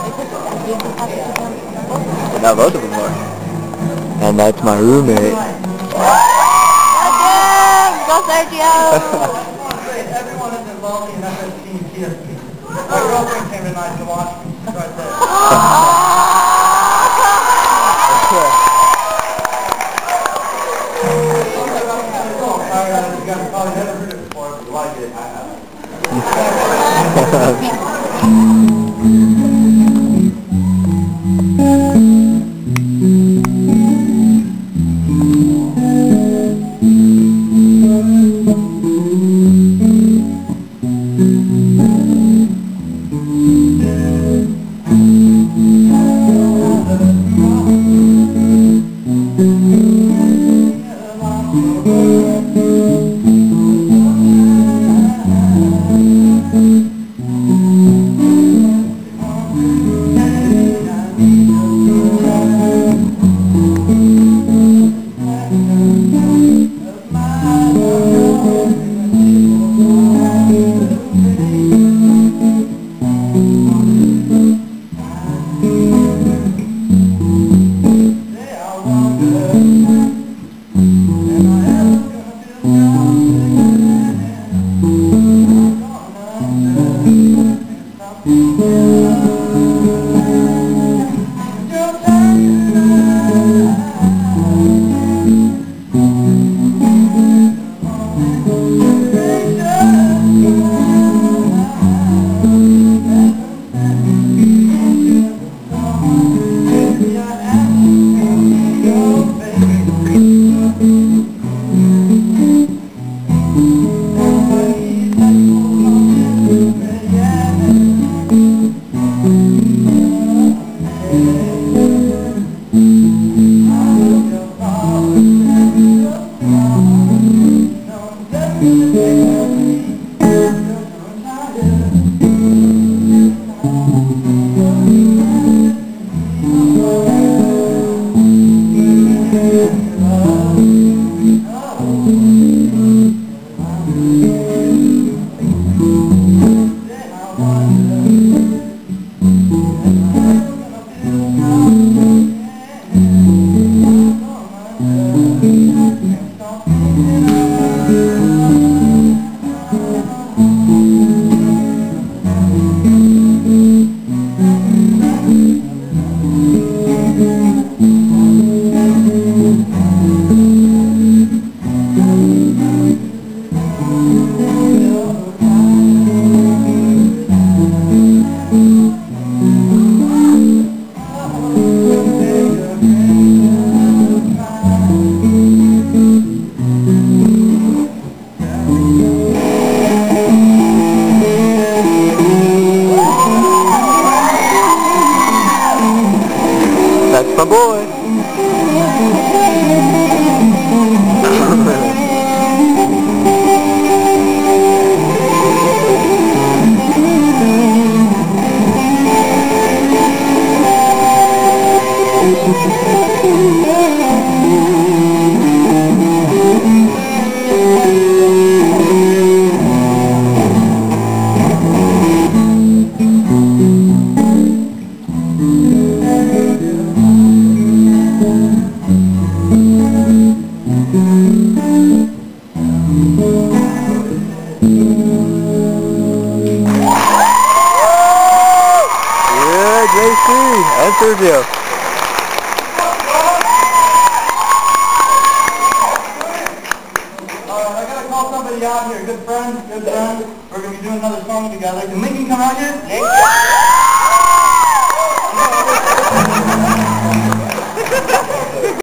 Now both of them are. And that's my roommate. Go Sergio! Everyone is involved in FSC and TSP. My girlfriend came tonight to watch me. She's right there. You guys probably never heard it before, but you like it. I That's my boy. JC and Sergio. I gotta call somebody out here. Good friend. We're gonna be doing another song together. Can Lincoln come out here?